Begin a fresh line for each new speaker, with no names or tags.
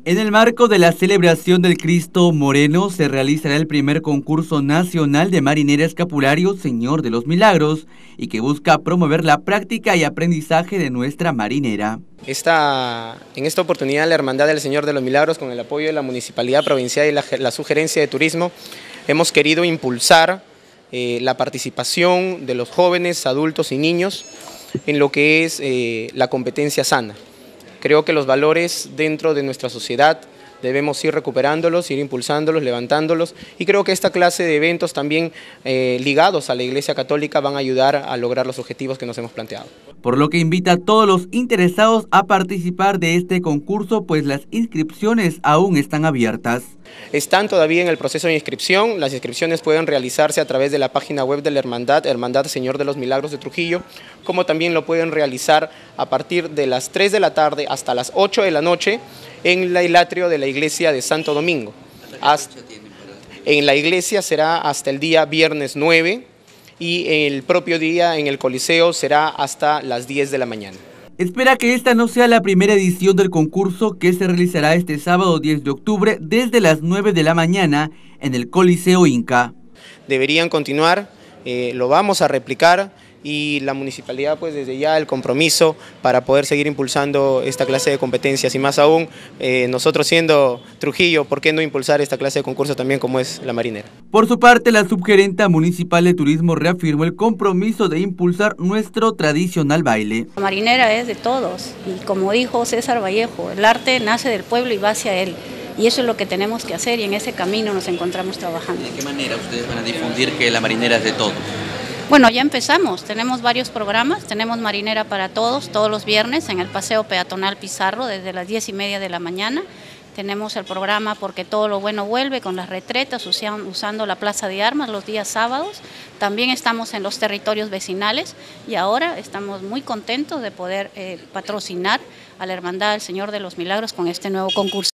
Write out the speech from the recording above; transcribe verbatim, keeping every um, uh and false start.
En el marco de la celebración del Cristo Moreno se realizará el primer concurso nacional de marinera escapulario Señor de los Milagros y que busca promover la práctica y aprendizaje de nuestra marinera.
Esta, en esta oportunidad la Hermandad del Señor de los Milagros, con el apoyo de la Municipalidad Provincial y la, la Sugerencia de Turismo, hemos querido impulsar eh, la participación de los jóvenes, adultos y niños en lo que es eh, la competencia sana. Creo que los valores dentro de nuestra sociedad debemos ir recuperándolos, ir impulsándolos, levantándolos, y creo que esta clase de eventos también eh, ligados a la Iglesia Católica van a ayudar a lograr los objetivos que nos hemos planteado.
Por lo que invita a todos los interesados a participar de este concurso, pues las inscripciones aún están abiertas.
Están todavía en el proceso de inscripción. Las inscripciones pueden realizarse a través de la página web de la Hermandad, Hermandad Señor de los Milagros de Trujillo, como también lo pueden realizar a partir de las tres de la tarde hasta las ocho de la noche en el atrio de la iglesia de Santo Domingo. Hasta, en la iglesia será hasta el día viernes nueve y el propio día en el Coliseo será hasta las diez de la mañana.
Espera que esta no sea la primera edición del concurso que se realizará este sábado diez de octubre desde las nueve de la mañana en el Coliseo Inca.
Deberían continuar, eh, lo vamos a replicar y la municipalidad pues desde ya el compromiso para poder seguir impulsando esta clase de competencias y más aún eh, nosotros siendo Trujillo, ¿por qué no impulsar esta clase de concurso también como es la marinera?
Por su parte, la subgerenta municipal de turismo reafirmó el compromiso de impulsar nuestro tradicional baile.
La marinera es de todos y como dijo César Vallejo, el arte nace del pueblo y va hacia él. Y eso es lo que tenemos que hacer y en ese camino nos encontramos trabajando.
¿De qué manera ustedes van a difundir que la marinera es de todos?
Bueno, ya empezamos, tenemos varios programas, tenemos Marinera para Todos, todos los viernes en el Paseo Peatonal Pizarro desde las diez y media de la mañana. Tenemos el programa Porque Todo lo Bueno Vuelve con las retretas usando la Plaza de Armas los días sábados. También estamos en los territorios vecinales y ahora estamos muy contentos de poder eh, patrocinar a la Hermandad del Señor de los Milagros con este nuevo concurso.